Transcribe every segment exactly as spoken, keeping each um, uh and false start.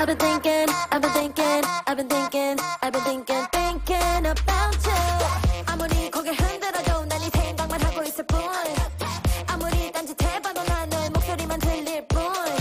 I've been thinking, I've been thinking, I've been thinking, I've been thinking, thinking about you. 아무리 고개 흔들어도 난 네 생각만 하고 있을 뿐. 아무리 딴짓해봐도 난 너의 목소리만 들릴 뿐.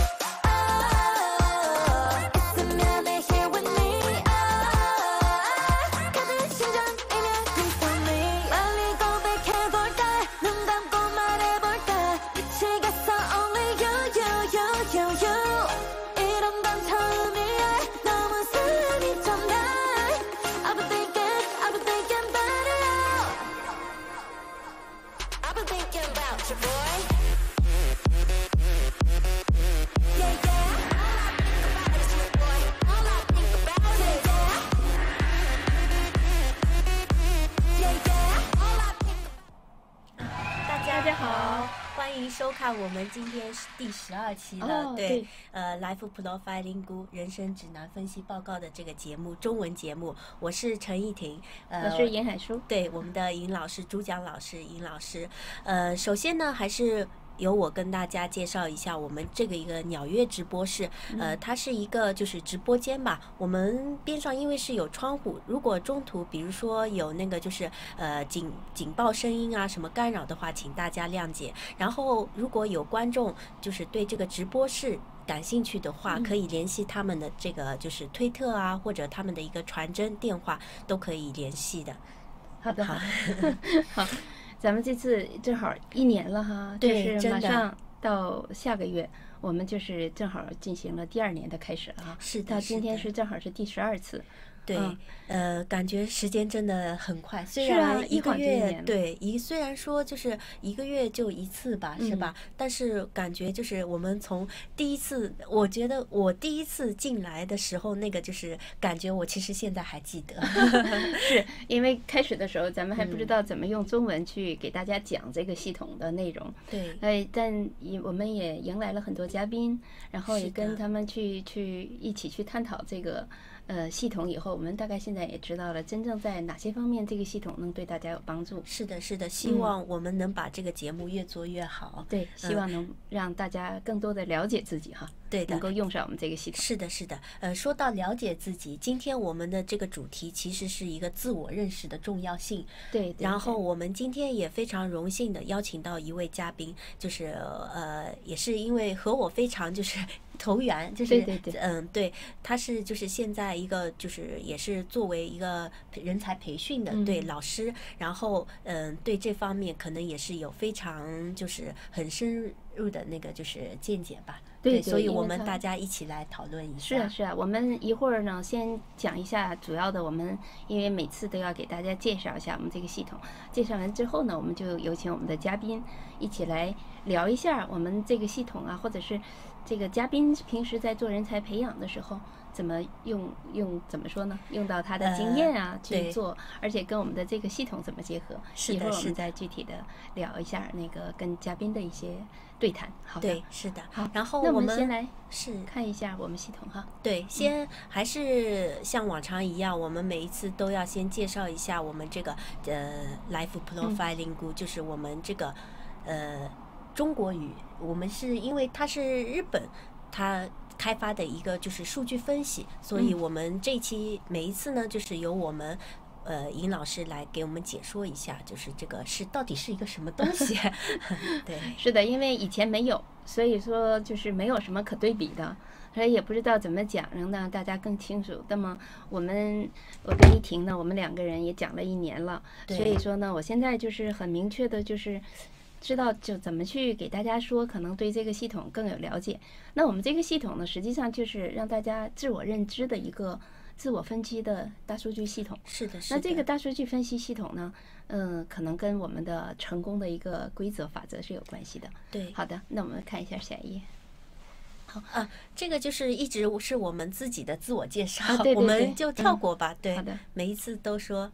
收看我们今天是第十二期的、哦、对, 对呃 Life Profiling 人生指南分析报告的这个节目中文节目，我是陈逸婷， 呃，我是尹海舒， 对，我们的尹老师主讲老师尹老师，呃，首先呢还是由我跟大家介绍一下我们这个一个鸟乐直播室，呃，它是一个就是直播间吧。我们边上因为是有窗户，如果中途比如说有那个就是呃警警报声音啊什么干扰的话，请大家谅解。然后如果有观众就是对这个直播室感兴趣的话，可以联系他们的这个就是推特啊，或者他们的一个传真电话都可以联系的。 好的，好，好。咱们这次正好一年了哈，就是马上到下个月，我们就是正好进行了第二年的开始了哈。 是的， 到今天是正好是第十二次。 对、嗯，呃，感觉时间真的很快，虽然一个月，对，一虽然说就是一个月就一次吧， 嗯、 是吧？但是感觉就是我们从第一次，我觉得我第一次进来的时候，那个就是感觉我其实现在还记得， 是因为开始的时候咱们还不知道怎么用中文去给大家讲这个系统的内容， 对， 呃，但我们也迎来了很多嘉宾，然后也跟他们去去一起去探讨这个。呃，系统以后，我们大概现在也知道了，真正在哪些方面这个系统能对大家有帮助。 是的，是的，希望我们能把这个节目越做越好。 嗯、对，希望能让大家更多的了解自己哈。 对的， 能够用上我们这个系统。 是的，是的。呃，说到了解自己，今天我们的这个主题其实是一个自我认识的重要性。 对。对然后我们今天也非常荣幸的邀请到一位嘉宾，就是呃，也是因为和我非常就是投缘，就是对对对， 嗯，对，他是就是现在一个就是也是作为一个人才培训的、嗯、对老师，然后嗯、呃，对这方面可能也是有非常就是很深入的那个就是见解吧。 对， 所以我们大家一起来讨论一下。 是啊，是啊，我们一会儿呢，先讲一下主要的，我们因为每次都要给大家介绍一下我们这个系统。介绍完之后呢，我们就有请我们的嘉宾一起来聊一下我们这个系统啊，或者是这个嘉宾平时在做人才培养的时候。怎么用用怎么说呢？用到他的经验啊、呃、去做，而且跟我们的这个系统怎么结合？ 是的， 一会儿我们再具体的聊一下那个跟嘉宾的一些对谈。好的， 对，是的。 好， 然后那我们先来是看一下我们系统哈。 对，先还是像往常一样，我们每一次都要先介绍一下我们这个呃 Life Profiling、嗯、就是我们这个呃中国语，我们是因为它是日本，它。开发的一个就是数据分析，所以我们这期每一次呢，就是由我们呃尹老师来给我们解说一下，就是这个是到底是一个什么东西。对， 是的，因为以前没有，所以说就是没有什么可对比的，所以也不知道怎么讲，让大家更清楚。那么我们我跟依婷呢，我们两个人也讲了一年了，所以说呢，我现在就是很明确的，就是知道就怎么去给大家说，可能对这个系统更有了解。那我们这个系统呢，实际上就是让大家自我认知的一个自我分析的大数据系统。 是的，是的。 那这个大数据分析系统呢，嗯、呃，可能跟我们的成功的一个规则法则是有关系的。 对， 好的，那我们看一下下一页。 好啊，这个就是一直是我们自己的自我介绍， 啊、对对对， 我们就跳过吧。嗯、对， 好的， 每一次都说。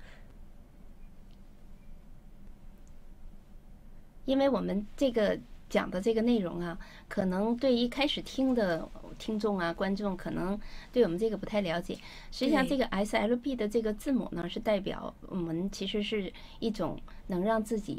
因为我们这个讲的这个内容啊，可能对一开始听的听众啊、观众，可能对我们这个不太了解。实际上，这个 S L P 的这个字母呢，是代表我们其实是一种能让自己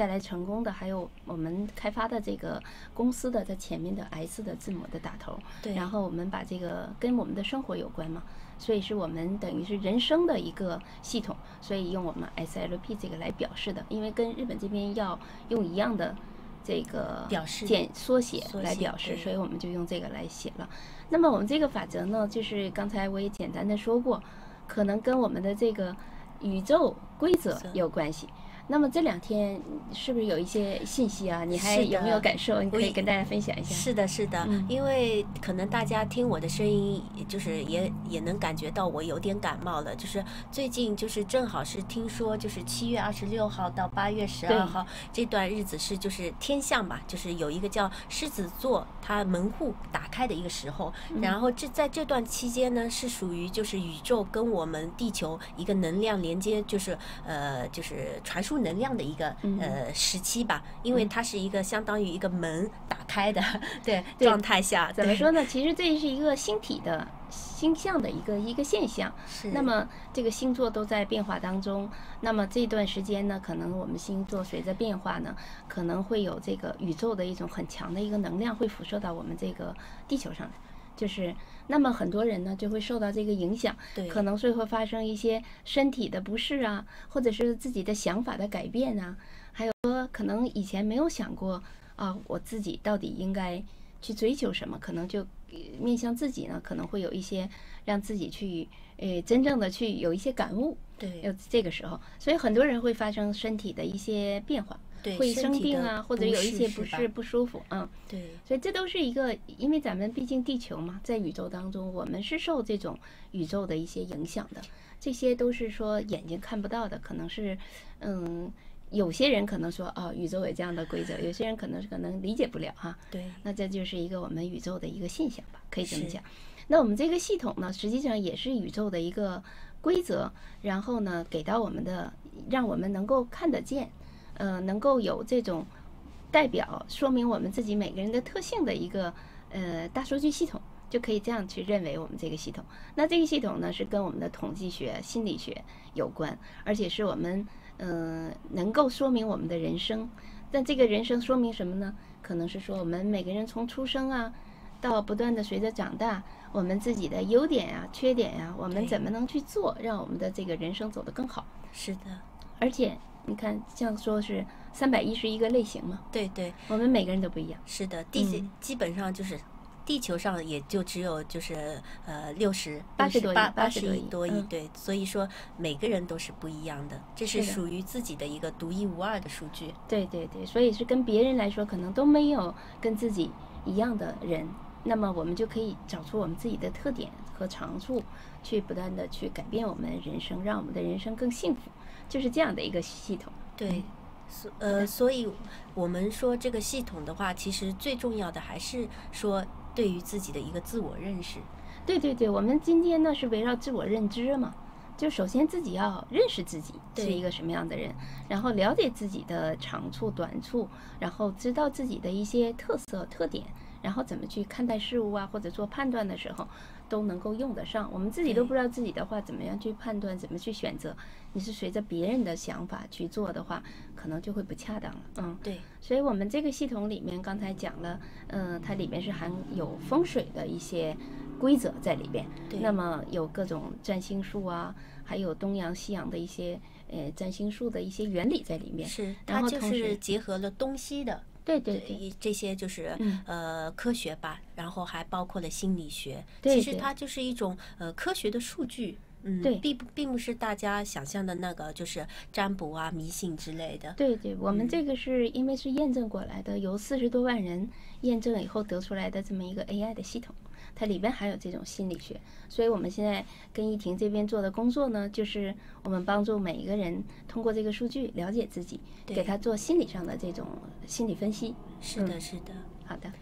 带来成功的，还有我们开发的这个公司的在前面的 S 的字母的打头。 对， 然后我们把这个跟我们的生活有关嘛，所以是我们等于是人生的一个系统，所以用我们 S L P 这个来表示的，因为跟日本这边要用一样的这个表示简缩写缩写来表示， 对所以我们就用这个来写了。那么我们这个法则呢，就是刚才我也简单的说过，可能跟我们的这个宇宙规则有关系。那么这两天是不是有一些信息啊？你还是的有没有感受？你可以我也跟大家分享一下。 是的，是的， 嗯因为可能大家听我的声音，就是也也能感觉到我有点感冒了。就是最近就是正好是听说，就是七月二十六号到八月十二号这段日子是就是天象吧，就是有一个叫狮子座，它门户打开的一个时候。然后这在这段期间呢，是属于就是宇宙跟我们地球一个能量连接，就是呃就是传输能量的一个呃时期吧，因为它是一个相当于一个门打开的对对状态下，对怎么说呢？其实这是一个星体的星象的一个一个现象。 是那么这个星座都在变化当中，那么这段时间呢，可能我们星座随着变化呢，可能会有这个宇宙的一种很强的一个能量会辐射到我们这个地球上来。就是那么很多人呢就会受到这个影响， 对可能是会发生一些身体的不适啊，或者是自己的想法的改变啊，还有说可能以前没有想过啊，我自己到底应该去追求什么，可能就呃面向自己呢，可能会有一些让自己去呃真正的去有一些感悟。 对有这个时候，所以很多人会发生身体的一些变化， 对会生身体的病啊，或者有一些不不适是吧适不舒服，嗯。 对所以这都是一个，因为咱们毕竟地球嘛，在宇宙当中，我们是受这种宇宙的一些影响的，这些都是说眼睛看不到的，可能是，嗯，有些人可能说哦，宇宙有这样的规则，有些人可能是可能理解不了哈。 对那这就是一个我们宇宙的一个现象吧，可以这么是讲。那我们这个系统呢，实际上也是宇宙的一个规则，然后呢，给到我们的，让我们能够看得见，呃，能够有这种代表说明我们自己每个人的特性的一个呃大数据系统，就可以这样去认为我们这个系统。那这个系统呢，是跟我们的统计学、心理学有关，而且是我们呃能够说明我们的人生。但这个人生说明什么呢？可能是说我们每个人从出生啊，到不断的随着长大，我们自己的优点呀、缺点呀，我们对怎么能去做，让我们的这个人生走得更好。 是的， 而且你看，像说是三百一十一个类型嘛， 对对我们每个人都不一样。 是的，地嗯基本上就是。地球上也就只有就是呃六十八十多亿八八十多亿十亿多亿， 嗯对，所以说每个人都是不一样的，这是是的属于自己的一个独一无二的数据。 对对对，所以是跟别人来说，可能都没有跟自己一样的人，那么我们就可以找出我们自己的特点和长处，去不断的去改变我们人生，让我们的人生更幸福，就是这样的一个系统。 对，所呃，所以我们说这个系统的话，其实最重要的还是说对于自己的一个自我认识。 对对对，我们今天呢是围绕自我认知嘛，就首先自己要认识自己是对一个什么样的人，然后了解自己的长处短处，然后知道自己的一些特色特点，然后怎么去看待事物啊，或者做判断的时候都能够用得上。我们自己都对不知道自己的话，怎么样去判断，怎么去选择，你是随着别人的想法去做的话，可能就会不恰当了。嗯， 对所以我们这个系统里面刚才讲了，嗯、它里面是含有风水的一些规则在里边。 对那么有各种占星术啊，还有东洋西洋的一些呃占星术的一些原理在里面。 是， 然它就后同时是结合了东西的。 对对对， 这这些就是、 嗯呃科学吧，然后还包括了心理学。 对对其实它就是一种呃科学的数据。嗯， 对并不并不是大家想象的那个，就是占卜啊、迷信之类的。 对对，我们嗯这个是因为是验证过来的，由四十多万人验证以后得出来的这么一个 A I 的系统，它里边还有这种心理学，所以我们现在跟依婷这边做的工作呢，就是我们帮助每一个人通过这个数据了解自己， 对给他做心理上的这种心理分析。 是的， 嗯是的。 好的，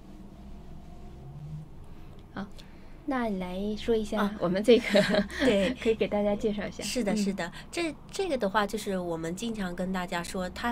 好，那你来说一下啊我们这个， 对可以给大家介绍一下。 是的， 嗯是的，这这个的话，就是我们经常跟大家说，它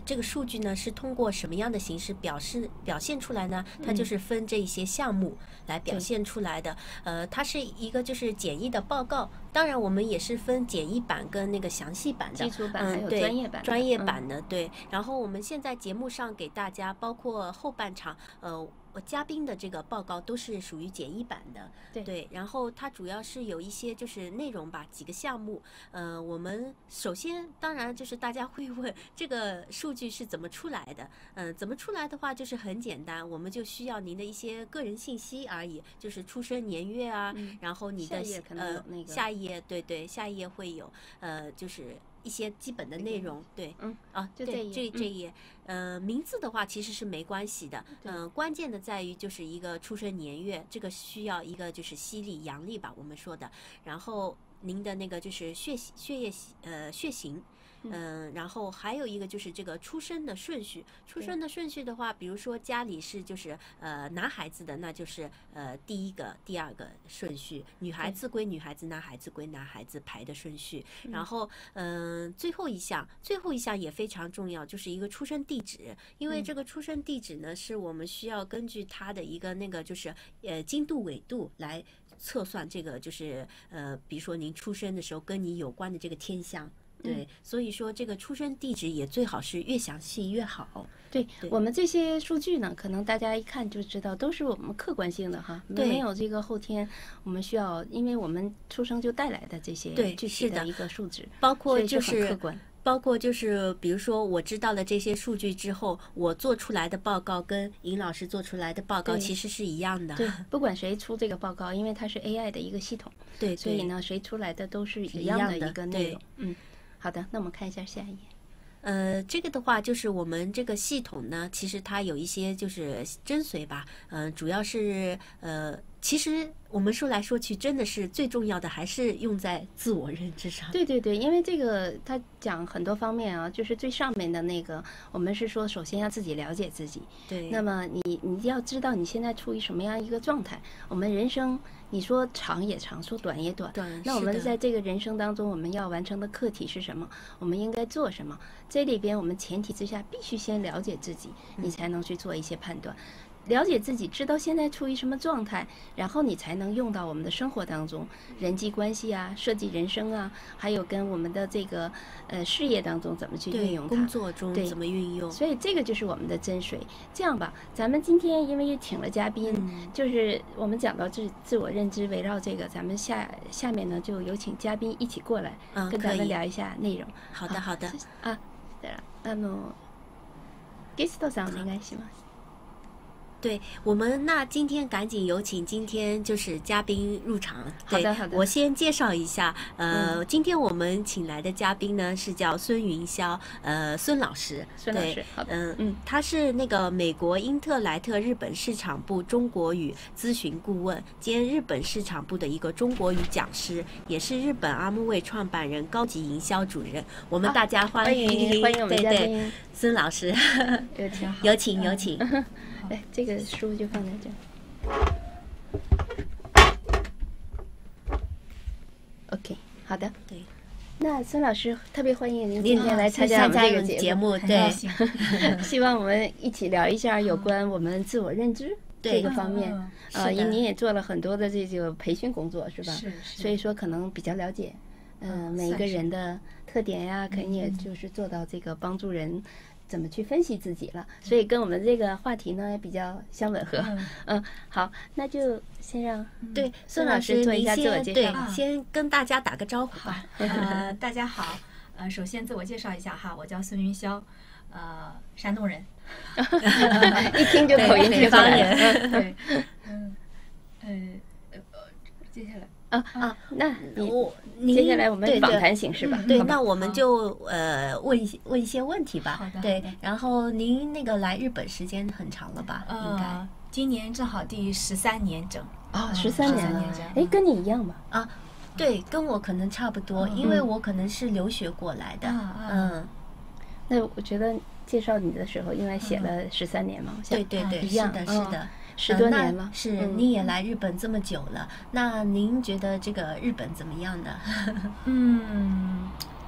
这个数据呢是通过什么样的形式表示表现出来呢？它就是分这一些项目来表现出来的。呃，它是一个就是简易的报告，当然我们也是分简易版跟那个详细版的， 基础版还嗯， 有对， 专业版的， 专业版的，对。然后我们现在节目上给大家，包括后半场，呃。嘉宾的这个报告都是属于简易版的， 对对，然后它主要是有一些就是内容吧，几个项目。呃，我们首先当然就是大家会问这个数据是怎么出来的？嗯、呃，怎么出来的话就是很简单，我们就需要您的一些个人信息而已，就是出生年月啊， 嗯、 然后你的下一页可能有那个、 呃、下一页，对对，下一页会有呃就是。一些基本的内容，对， 嗯啊， 就这一这这一页，呃，名字的话其实是没关系的，嗯、呃，关键的在于就是一个出生年月，这个需要一个就是西历阳历吧，我们说的，然后您的那个就是血血液呃血型。嗯、呃，然后还有一个就是这个出生的顺序，出生的顺序的话，比如说家里是就是呃男孩子的，那就是呃第一个、第二个顺序；女孩子归女孩子，男孩子归男孩子排的顺序。然后嗯、呃，最后一项，最后一项也非常重要，就是一个出生地址，因为这个出生地址呢，是我们需要根据它的一个那个就是呃经度纬度来测算这个就是呃，比如说您出生的时候跟你有关的这个天象。对，所以说这个出生地址也最好是越详细越好。 对，我们这些数据呢，可能大家一看就知道，都是我们客观性的哈，没有这个后天我们需要，因为我们出生就带来的这些具体的一个数值， 包括就是客观。 包括就是比如说我知道了这些数据之后，我做出来的报告跟尹老师做出来的报告其实是一样的。 对，不管谁出这个报告，因为它是 A I 的一个系统， 对， 所以呢，谁出来的都是一样的一个内容。嗯。好的，那我们看一下下一页。 呃，这个的话就是我们这个系统呢，其实它有一些就是精髓吧，嗯、呃，主要是呃，其实我们说来说去，真的是最重要的还是用在自我认知上。 对对对，因为这个它讲很多方面啊，就是最上面的那个，我们是说首先要自己了解自己。 对。 那么你你要知道你现在处于什么样一个状态。我们人生你说长也长，说短也短。 短。 那我们在这个人生当中，我们要完成的课题是什么？我们应该做什么？这里边我们前提之下必须先了解自己，你才能去做一些判断。了解自己，知道现在处于什么状态，然后你才能用到我们的生活当中，人际关系啊，设计人生啊，还有跟我们的这个呃事业当中怎么去运用它， 工作中怎么运用。 所以这个就是我们的真髓。这样吧，咱们今天因为请了嘉宾，嗯、就是我们讲到自自我认知，围绕这个，咱们下下面呢就有请嘉宾一起过来， 嗯、 跟咱们聊一下内容。 好的，好的。 啊，对了，あのゲストさんお願いします。 对我们，那今天赶紧有请今天就是嘉宾入场。 好的，好的。 我先介绍一下，呃、嗯，今天我们请来的嘉宾呢是叫孙云霄，呃，孙老师。 孙老师，好的。 嗯嗯，他是那个美国英特莱特日本市场部中国语咨询顾问兼日本市场部的一个中国语讲师，也是日本阿木卫创办人、高级营销主任。我们大家欢迎、 啊、欢迎我们嘉宾， 对对，孙老师， 有请， 有请，有请。 哎，这个书就放在这儿。OK， 好的。 对。 那孙老师特别欢迎您今天来参加我们这个节目， 对。 希望我们一起聊一下有关我们自我认知这个方面。呃，因为您也做了很多的这个培训工作，是吧？ 是是。 所以说可能比较了解，嗯、呃，每一个人的特点呀，肯定也就是做到这个帮助人。怎么去分析自己了，所以跟我们这个话题呢比较相吻合。嗯, 嗯，好，那就先让对孙老师做一下自我介绍， 对，先跟大家打个招呼吧。 呃，大家好，呃，首先自我介绍一下哈，我叫孙云霄，呃，山东人， 一听就口音北方人。 对，嗯，呃，接下来。 啊啊，那我接下来我们访谈形式吧。 对，那我们就呃问一些问一些问题吧。 好的。 对，然后您那个来日本时间很长了吧？应该。 呃，今年正好第十三年整。 哦，十三年了。哎，跟你一样吗？ 啊，对，跟我可能差不多，因为我可能是留学过来的。嗯。 那我觉得介绍你的时候，因为写了十三年嘛， 对对对， 一样是的，是的。 十多年了， 呃、是、嗯、您也来日本这么久了，那您觉得这个日本怎么样呢？ 嗯，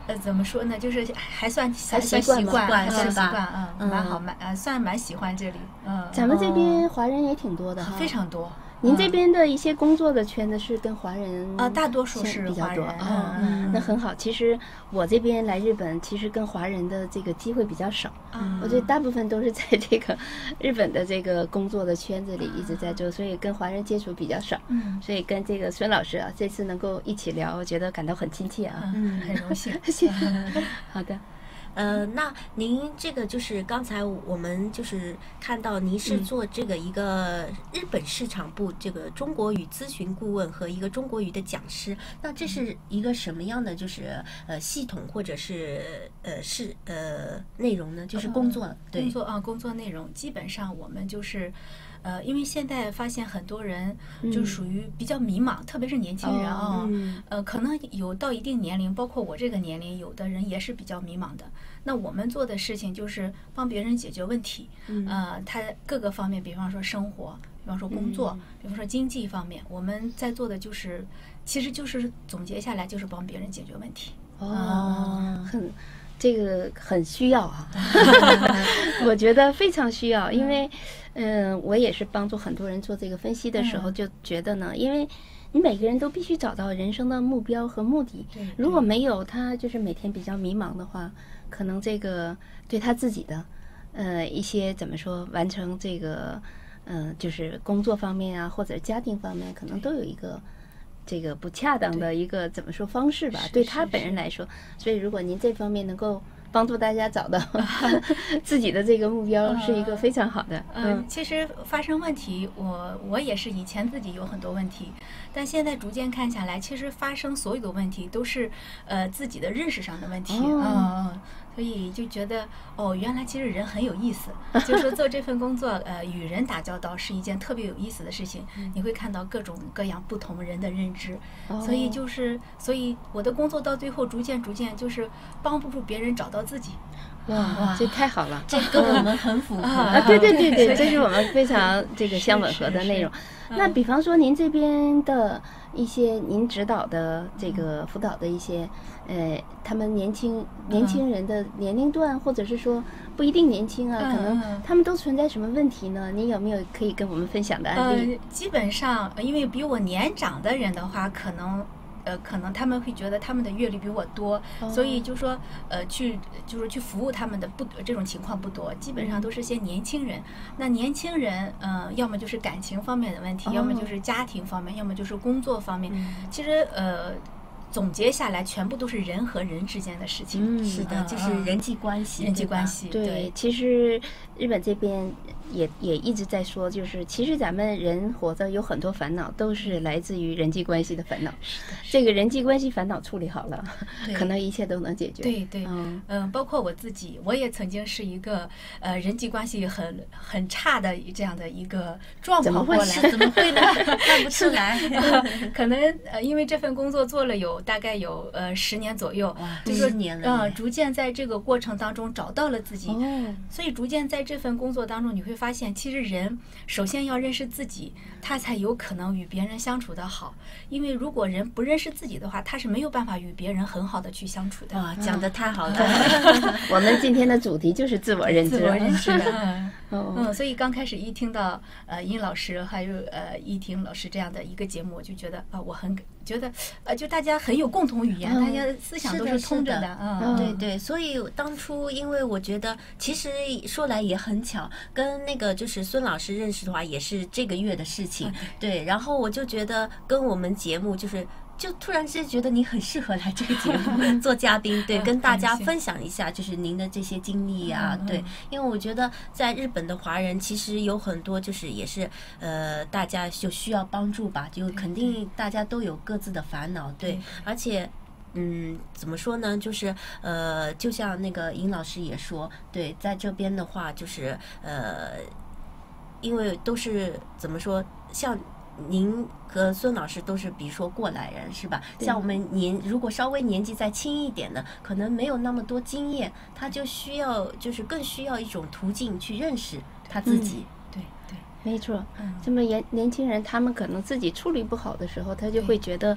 呃，怎么说呢？就是还算还算习惯习惯， 惯算是吧习惯，嗯，蛮好，蛮呃，算蛮喜欢这里，嗯， 咱们这边华人也挺多的哈， 非常多。 您这边的一些工作的圈子是跟华人啊，大多数是比较多华人， 啊， 嗯， 那很好。其实我这边来日本，其实跟华人的这个机会比较少， 嗯我觉得大部分都是在这个日本的这个工作的圈子里一直在做，所以跟华人接触比较少。 嗯， 所以跟这个孙老师啊，这次能够一起聊，我觉得感到很亲切啊。 嗯，很荣幸。 谢谢。好的。 呃，那您这个就是刚才我们就是看到您是做这个一个日本市场部这个中国语咨询顾问和一个中国语的讲师，那这是一个什么样的就是呃系统或者是呃是呃内容呢？就是工作，对， 工作啊，工作内容基本上我们就是。呃，因为现在发现很多人就属于比较迷茫，嗯、特别是年轻人啊、哦嗯，呃，可能有到一定年龄，包括我这个年龄，有的人也是比较迷茫的。那我们做的事情就是帮别人解决问题，嗯、呃，他各个方面，比方说生活，比方说工作，嗯、比方说经济方面，我们在做的就是，其实就是总结下来就是帮别人解决问题。 哦，嗯、很。这个很需要啊，我觉得非常需要，因为，嗯，我也是帮助很多人做这个分析的时候，就觉得呢，因为你每个人都必须找到人生的目标和目的，如果没有，他就是每天比较迷茫的话，可能这个对他自己的，呃，一些怎么说，完成这个，嗯、呃，就是工作方面啊，或者家庭方面，可能都有一个。这个不恰当的一个怎么说方式吧，对他本人来说，所以如果您这方面能够帮助大家找到自己的这个目标，是一个非常好的。 嗯，嗯其实发生问题，我我也是以前自己有很多问题，但现在逐渐看下来，其实发生所有的问题都是呃自己的认识上的问题。 哦、 嗯。所以就觉得哦，原来其实人很有意思，就说做这份工作，呃，与人打交道是一件特别有意思的事情。你会看到各种各样不同人的认知，所以就是，所以我的工作到最后逐渐逐渐就是帮助别人找到自己。 哇，这太好了， 这跟我们很符合啊！对对对对，这是我们非常这个相吻合的内容。那比方说您这边的一些您指导的这个辅导的一些。呃，他们年轻年轻人的年龄段，或者是说不一定年轻啊，可能他们都存在什么问题呢？您有没有可以跟我们分享的案例？ 呃，基本上，因为比我年长的人的话，可能。呃，可能他们会觉得他们的阅历比我多，哦、所以就说呃，去就是去服务他们的不这种情况不多，基本上都是些年轻人。嗯、那年轻人，呃，要么就是感情方面的问题，哦、要么就是家庭方面，要么就是工作方面。嗯、其实呃。总结下来，全部都是人和人之间的事情。 嗯，是的，嗯、就是人际关系， 人际关系。 对， 对其实日本这边也也一直在说，就是其实咱们人活着有很多烦恼，都是来自于人际关系的烦恼。 是的， 这个人际关系烦恼处理好了，可能一切都能解决。 对对，嗯嗯、呃，包括我自己，我也曾经是一个呃人际关系很很差的这样的一个状况过来。 怎么会呢？看不出来。 可能呃，因为这份工作做了有。大概有呃十年左右，就是嗯、 呃，逐渐在这个过程当中找到了自己， 哦、 所以逐渐在这份工作当中，你会发现，其实人首先要认识自己，他才有可能与别人相处的好。因为如果人不认识自己的话，他是没有办法与别人很好的去相处的。 哇，讲得太好了！ 我们今天的主题就是自我认知， 自我认知的。 嗯嗯，所以刚开始一听到呃殷老师还有呃依婷老师这样的一个节目，我就觉得啊、呃，我很觉得呃，就大家很有共同语言，嗯、大家思想都是通着的。 嗯，对对。所以当初因为我觉得，其实说来也很巧，跟那个就是孙老师认识的话，也是这个月的事情。 啊、 对, 对，然后我就觉得跟我们节目就是。就突然之间觉得你很适合来这个节目做嘉宾，对，跟大家分享一下就是您的这些经历啊，对，因为我觉得在日本的华人其实有很多就是也是呃大家就需要帮助吧，就肯定大家都有各自的烦恼，对，而且。嗯，怎么说呢？就是呃，就像那个尹老师也说，对，在这边的话，就是呃，因为都是怎么说，像。您和孙老师都是比如说过来人是吧？像我们年如果稍微年纪再轻一点的，可能没有那么多经验，他就需要就是更需要一种途径去认识他自己。 嗯、对对， 没错。嗯，这么年年轻人，他们可能自己处理不好的时候，他就会觉得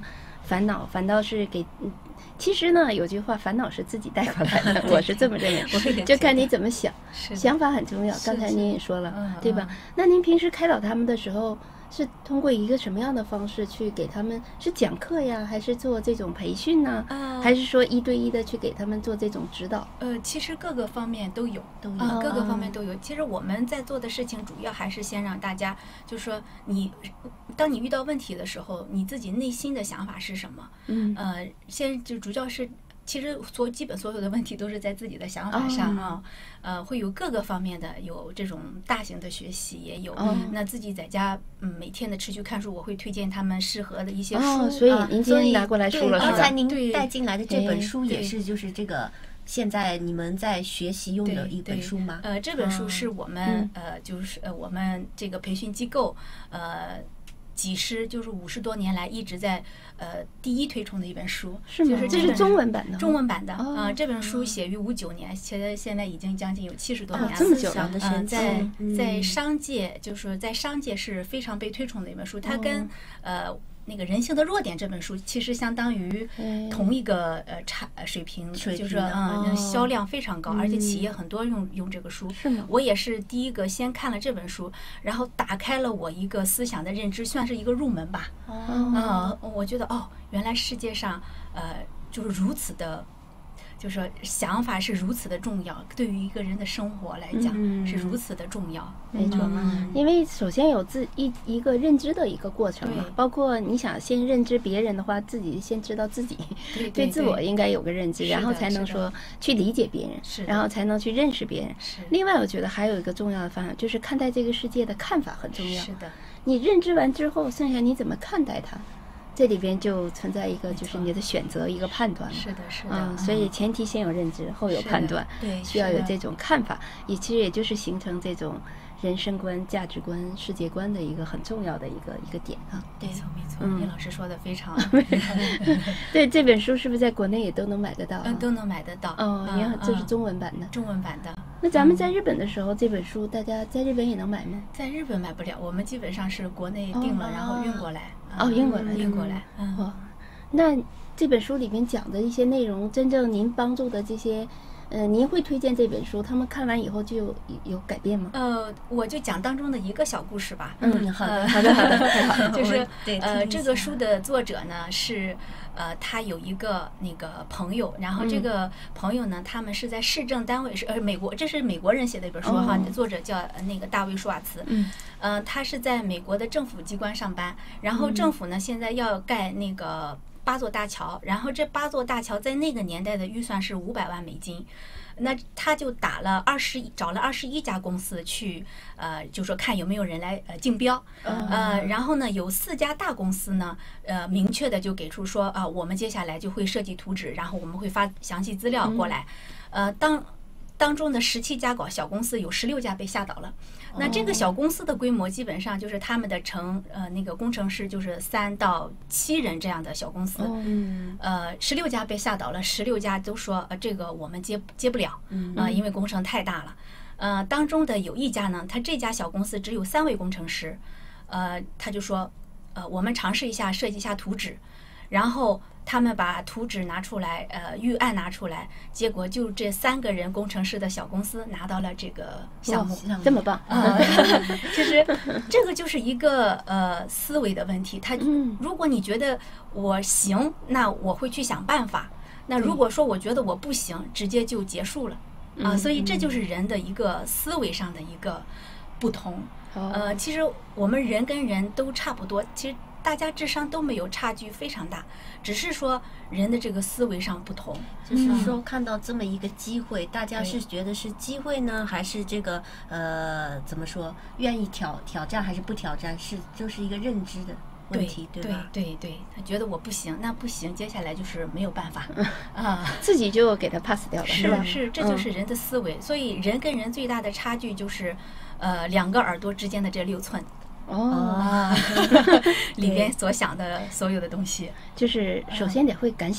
烦恼，反倒是给。其实呢，有句话，烦恼是自己带过来的，我是这么认为。就看你怎么想，想法很重要。刚才您也说了， 嗯、 对吧？那您平时开导他们的时候，是通过一个什么样的方式去给他们？是讲课呀，还是做这种培训呢？ 呃、 还是说一对一的去给他们做这种指导？ 呃，其实各个方面都有， 都有、 呃，各个方面都有。其实我们在做的事情，主要还是先让大家，就是说你，当你遇到问题的时候，你自己内心的想法是什么？ 嗯， 呃，先就主要是。其实所基本所有的问题都是在自己的想法上啊，呃，会有各个方面的，有这种大型的学习，也有那自己在家嗯每天的持续看书，我会推荐他们适合的一些书。 哦，所以您今天拿过来书了， 刚才您对带进来的这本书也是就是这个现在你们在学习用的一本书吗？ 呃，这本书是我们呃就是呃我们这个培训机构呃。几十就是五十多年来一直在呃第一推崇的一本书， 是吗？ 就是这是中文版的， 中文版的啊、 哦呃。这本书写于五九年，现在现在已经将近有七十多年了， 哦、这么久了。 呃，在嗯、 在商界，就是在商界是非常被推崇的一本书。它跟、哦、呃。那个人性的弱点这本书其实相当于同一个呃差水平，就是嗯销量非常高，而且企业很多用用这个书。 是吗？ 我也是第一个先看了这本书，然后打开了我一个思想的认知，算是一个入门吧。哦，呃，我觉得哦，原来世界上呃就是如此的。就是说想法是如此的重要，对于一个人的生活来讲、嗯、是如此的重要。 没错、嗯，因为首先有自一一个认知的一个过程嘛，包括你想先认知别人的话，自己先知道自己， 对, 对, 对自我应该有个认知，然后才能说去理解别人，然后才能去认识别人。另外，我觉得还有一个重要的方向，就是看待这个世界的看法很重要。 是的， 你认知完之后，剩下你怎么看待它？这里边就存在一个，就是你的选择，一个判断。 是的，是的。 嗯，所以前提先有认知，后有判断。 对， 需要有这种看法，也其实也就是形成这种人生观、价值观、世界观的一个很重要的一个一个点啊。 没错，没错。叶老师说的非常。 对，这本书是不是在国内也都能买得到？ 嗯，都能买得到。 哦，您这是中文版的。 中文版的。 那咱们在日本的时候，这本书大家在日本也能买吗？ 在日本买不了，我们基本上是国内订了，然后运过来。 哦，运过来， 运过来。 嗯。哦，那这本书里面讲的一些内容，真正您帮助的这些，呃，您会推荐这本书，他们看完以后就有有改变吗？ 呃，我就讲当中的一个小故事吧。 嗯，好的，好的，好的。 就是呃，这个书的作者呢是呃，他有一个那个朋友，然后这个朋友呢，他们是在市政单位，是呃美国，这是美国人写的一本书哈，作者叫那个大卫舒瓦茨。 嗯。 呃，他是在美国的政府机关上班，然后政府呢现在要盖那个八座大桥，然后这八座大桥在那个年代的预算是五百万美金，那他就打了二十找了二十一家公司去，呃，就说看有没有人来呃竞标，呃，然后呢有四家大公司呢，呃，明确的就给出说啊、呃，我们接下来就会设计图纸，然后我们会发详细资料过来，呃，当。当中的十七家搞小公司有十六家被吓倒了，那这个小公司的规模基本上就是他们的成呃那个工程师就是三到七人这样的小公司，呃十六家被吓倒了，十六家都说呃这个我们接接不了啊、呃，因为工程太大了，呃当中的有一家呢，他这家小公司只有三位工程师，呃他就说呃我们尝试一下设计一下图纸，然后。他们把图纸拿出来，呃，预案拿出来，结果就这三个人工程师的小公司拿到了这个项目， 这么棒啊！其实这个就是一个呃思维的问题。他如果你觉得我行，那我会去想办法；那如果说我觉得我不行，直接就结束了啊！所以这就是人的一个思维上的一个不同。呃，其实我们人跟人都差不多，其实。大家智商都没有差距非常大，只是说人的这个思维上不同。 就是说看到这么一个机会，大家是觉得是机会呢，还是这个呃怎么说，愿意挑挑战还是不挑战，是就是一个认知的问题， 对吧？ 对对对，他觉得我不行，那不行，接下来就是没有办法啊， 自己就给他 pass 掉了，是吧？ 是，这就是人的思维。所以人跟人最大的差距就是，呃，两个耳朵之间的这六寸。 哦， 里边所想的所有的东西， 就是首先得会敢想，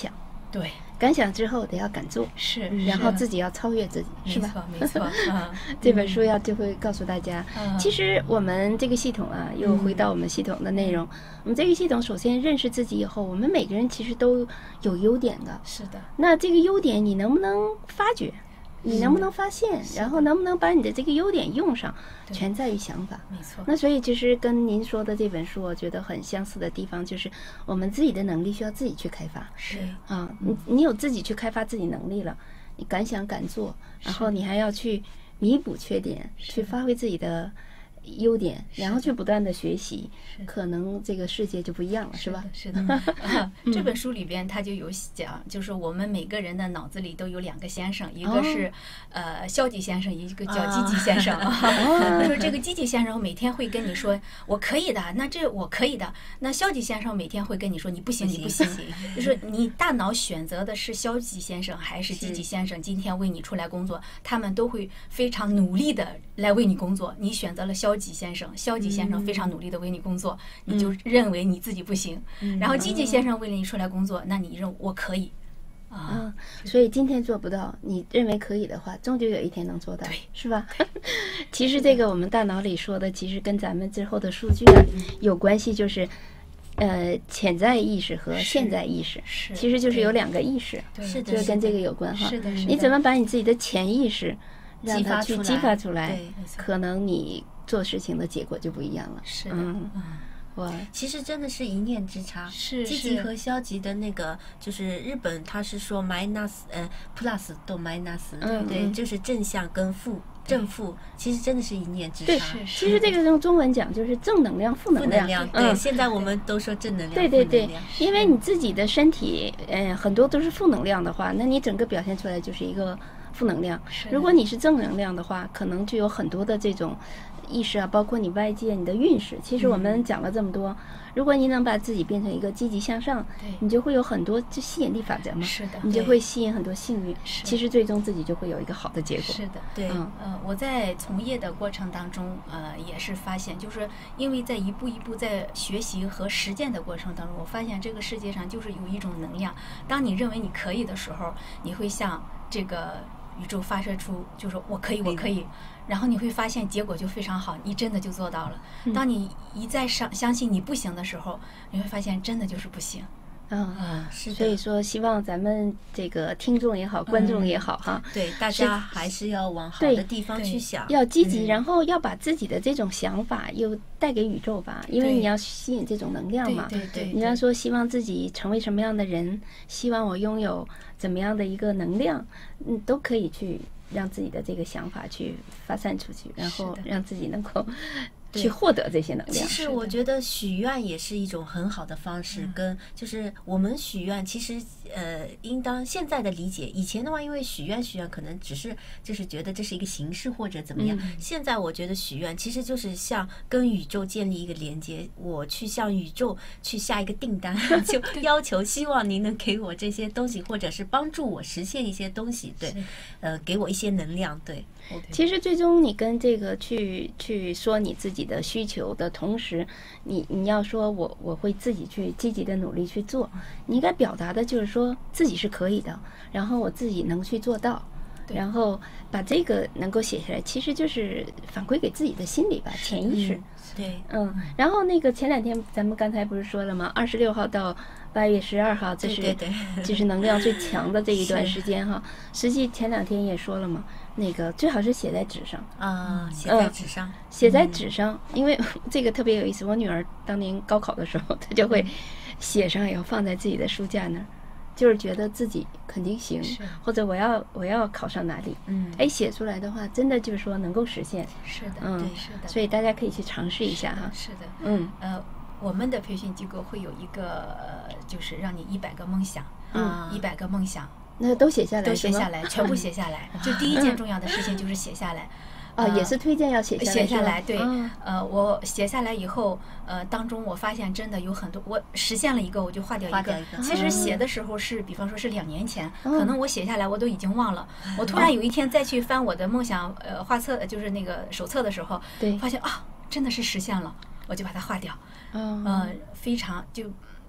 对， 感想之后得要敢做， 是， 然后自己要超越自己，是吧？ 没错，没错。嗯， 这本书要就会告诉大家， 嗯、 其实我们这个系统啊，又回到我们系统的内容。嗯、我们这个系统首先认识自己以后，我们每个人其实都有优点的。 是的。 那这个优点你能不能发掘？你能不能发现？然后能不能把你的这个优点用上？全在于想法。 没错。 那所以其实跟您说的这本书，我觉得很相似的地方就是，我们自己的能力需要自己去开发。 是啊，你你有自己去开发自己能力了，你敢想敢做，然后你还要去弥补缺点，去发挥自己的优点，然后去不断的学习，可能这个世界就不一样了，是吧？ 是的。啊，这本书里边他就有讲，就是我们每个人的脑子里都有两个先生，一个是呃消极先生，一个叫积极先生。他说这个积极先生每天会跟你说我可以的，那这我可以的。那消极先生每天会跟你说你不行，你不行。就是你大脑选择的是消极先生还是积极先生，今天为你出来工作，他们都会非常努力的来为你工作。你选择了消极先生，消极先生非常努力的为你工作，嗯、你就认为你自己不行。嗯、然后积极先生为了你出来工作，那你认为我可以。啊、 嗯，所以今天做不到，你认为可以的话，终究有一天能做到，是吧？其实这个我们大脑里说的，其实跟咱们之后的数据啊有关系，就是呃潜在意识和现在意识，其实就是有两个意识， 是的， 就跟这个有关哈。 是的， 你怎么把你自己的潜意识让它去激发出来， 对， 可能你做事情的结果就不一样了。 是的， 嗯。哇， 其实真的是一念之差， 是积极和消极的那个，就是日本他是说 minus 呃 plus 到 minus，对不对？就是正向跟负正负，其实真的是一念之差。 对，其实这个用中文讲就是正能量、负能量。 对，现在我们都说正能量。 对对对，因为你自己的身体，呃，很多都是负能量的话，那你整个表现出来就是一个负能量。如果你是正能量的话，可能就有很多的这种意识啊，包括你外界你的运势。其实我们讲了这么多，嗯、如果你能把自己变成一个积极向上，你就会有很多就吸引力法则嘛， 是的， 你就会吸引很多幸运。其实最终自己就会有一个好的结果。 是的， 对， 嗯、呃，我在从业的过程当中，呃，也是发现，就是因为在一步一步在学习和实践的过程当中，我发现这个世界上就是有一种能量，当你认为你可以的时候，你会向这个宇宙发射出，就是我可以，我可以。然后你会发现结果就非常好，你真的就做到了。当你一再相相信你不行的时候，你会发现真的就是不行。 嗯嗯，是。所以说，希望咱们这个听众也好，观众也好，哈， 对大家还是要往好的地方去想， 要积极，然后要把自己的这种想法又带给宇宙吧，因为你要吸引这种能量嘛。 对对。 你要说希望自己成为什么样的人，希望我拥有怎么样的一个能量，嗯，都可以去让自己的这个想法去发散出去，然后让自己能够去获得这些能量。 其实我觉得许愿也是一种很好的方式，跟就是我们许愿，其实呃，应当现在的理解，以前的话，因为许愿许愿可能只是就是觉得这是一个形式或者怎么样，现在我觉得许愿其实就是像跟宇宙建立一个连接，我去向宇宙去下一个订单，就要求希望您能给我这些东西，或者是帮助我实现一些东西，对，呃，给我一些能量，对。 其实最终你跟这个去去说你自己的需求的同时，你你要说我我会自己去积极的努力去做，你应该表达的就是说自己是可以的，然后我自己能去做到，然后把这个能够写下来，其实就是反馈给自己的心理吧，潜意识。 嗯、对， 嗯，然后那个前两天咱们刚才不是说了吗？二十六号到八月十二号，这是对对对就是能量最强的这一段时间哈。实际前两天也说了嘛。那个最好是写在纸上啊，写在纸上， 嗯、写在纸上，嗯、因为这个特别有意思。我女儿当年高考的时候，她就会写上，以后放在自己的书架那儿，就是觉得自己肯定行，或者我要我要考上哪里，嗯，哎，写出来的话，真的就是说能够实现。 是的， 嗯， 对，是的。 所以大家可以去尝试一下哈。 是的， 嗯， 呃，我们的培训机构会有一个，就是让你一百个梦想， 嗯， 一百个梦想。 那都写下来， 都写下来，全部写下来。就第一件重要的事情就是写下来。 啊、呃，也是推荐要写下来。 写下来，对。 嗯、 呃，我写下来以后，呃，当中我发现真的有很多，我实现了一个，我就划掉一个。 划掉一个。 其实写的时候是，比方说是两年前，嗯、可能我写下来我都已经忘了。嗯、我突然有一天再去翻我的梦想呃画册，就是那个手册的时候， 对， 发现啊，真的是实现了，我就把它划掉。 嗯。 呃，非常就。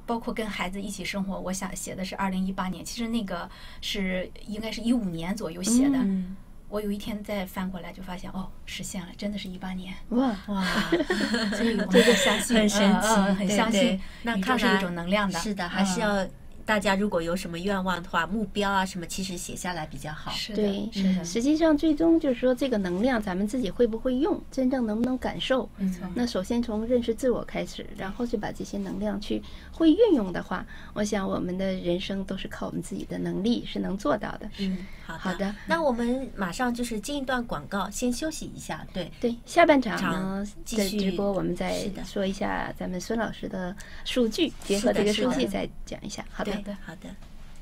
包括跟孩子一起生活，我想写的是二零一八年，其实那个是应该是一五年左右写的。 嗯， 我有一天再翻过来，就发现哦，实现了，真的是一八年。 哇哇！所以我们就相信， 很神奇， 呃呃、很相信对对。那宇宙看来是一种能量的。 是的，还是要。大家如果有什么愿望的话，目标啊什么，其实写下来比较好。 是对， 的，是的。 实际上最终就是说，这个能量咱们自己会不会用，真正能不能感受？ 没错。 那首先从认识自我开始，然后就把这些能量去会运用的话，我想我们的人生都是靠我们自己的能力是能做到的。 嗯，好的。 好的， 那我们马上就是进一段广告，先休息一下。对对，下半场呢继续的直播，我们再说一下咱们孙老师的数据，结合这个数据再讲一下。好的， 好的，好的。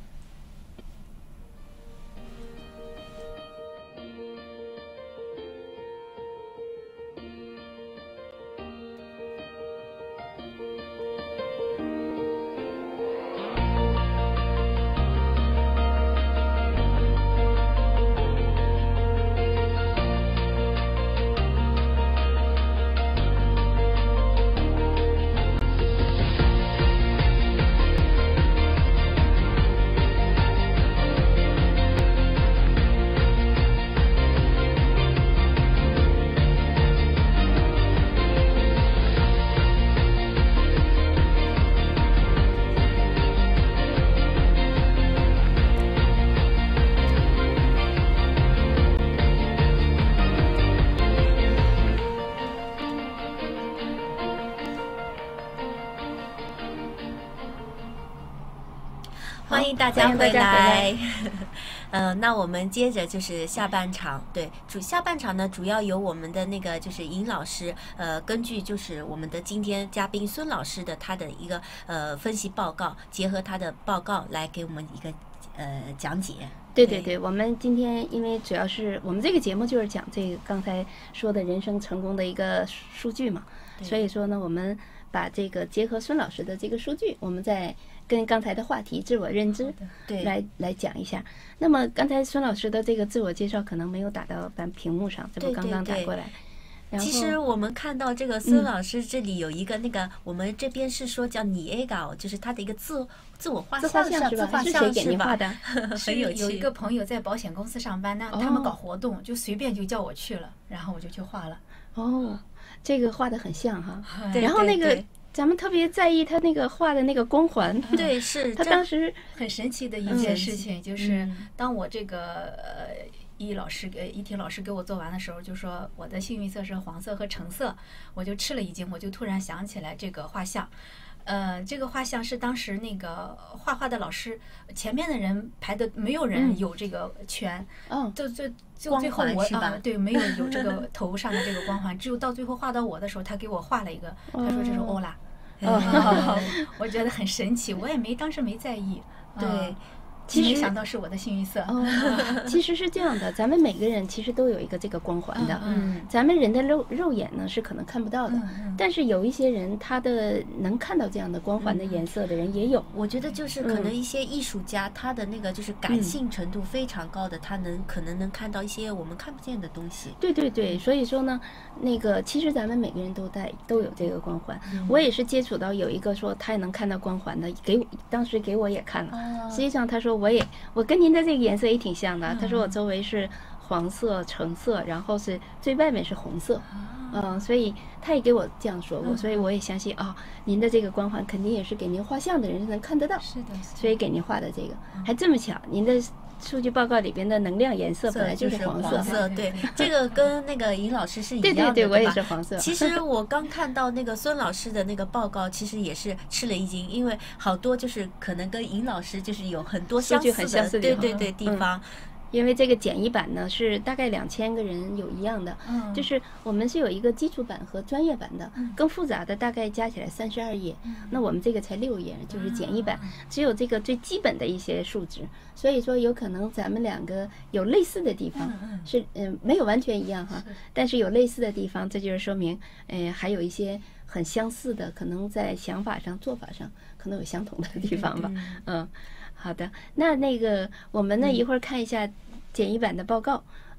欢迎大家回来。呃，那我们接着就是下半场，对，主下半场呢，主要由我们的那个就是尹老师，呃，根据就是我们的今天嘉宾孙老师的他的一个呃分析报告，结合他的报告来给我们一个呃讲解。 对对对，我们今天因为主要是我们这个节目就是讲这个刚才说的人生成功的一个数据嘛，所以说呢，我们把这个结合孙老师的这个数据，我们再跟刚才的话题自我认知对来来讲一下。那么刚才孙老师的这个自我介绍可能没有打到咱屏幕上，这不刚刚打过来。然后其实我们看到这个孙老师这里有一个那个，嗯、我们这边是说叫拟 A 稿，就是他的一个自自我画像是吧？ 自画像是谁给您画的？ 很有趣。 有一个朋友在保险公司上班，那他们搞活动，就随便就叫我去了，然后我就去画了。 哦，这个画的很像哈。 对然后那个。 对对咱们特别在意他那个画的那个光环， 对，是他当时很神奇的一件事情，就是当我这个呃易老师给易婷老师给我做完的时候，就说我的幸运色是黄色和橙色，我就吃了一惊，我就突然想起来这个画像。呃，这个画像是当时那个画画的老师前面的人排的没有人有这个圈， 嗯， 就就就最后我啊、呃、对没有有这个头上的这个光环，只有到最后画到我的时候，他给我画了一个，他说这是欧拉。哦，我觉得很神奇，我也没当时没在意。 对， 嗯、 其实没想到是我的幸运色。 哦，其实是这样的，咱们每个人其实都有一个这个光环的。 嗯， 咱们人的肉肉眼呢是可能看不到的， 嗯嗯、 但是有一些人他的能看到这样的光环的颜色的人也有。 我觉得就是可能一些艺术家，他的那个就是感性程度非常高的，他能可能能看到一些我们看不见的东西。 对对对，所以说呢，那个其实咱们每个人都带都有这个光环。嗯、我也是接触到有一个说他也能看到光环的，给我当时给我也看了。哦、实际上他说我也我跟您的这个颜色也挺像的。嗯、他说我周围是黄色、橙色，然后是最外面是红色。嗯、呃，所以他也给我这样说过，嗯、所以我也相信啊、哦，您的这个光环肯定也是给您画像的人能看得到。 是的，是的， 所以给您画的这个，嗯、还这么巧，您的数据报告里边的能量颜色本来就是黄色。 黄色，对，这个跟那个尹老师是一样的， 对对对， 对我也是黄色。 其实我刚看到那个孙老师的那个报告，其实也是吃了一惊，因为好多就是可能跟尹老师就是有很多相似的， 很相似的对对对地方。 嗯因为这个简易版呢是大概两千个人有一样的， 嗯， 就是我们是有一个基础版和专业版的，嗯、更复杂的大概加起来三十二页，嗯、那我们这个才六页，就是简易版，嗯、只有这个最基本的一些数值，所以说有可能咱们两个有类似的地方， 嗯、 是嗯、呃、没有完全一样哈，但是有类似的地方，这就是说明，呃还有一些很相似的，可能在想法上、做法上可能有相同的地方吧，嗯。嗯好的，那那个我们呢一会儿看一下简易版的报告，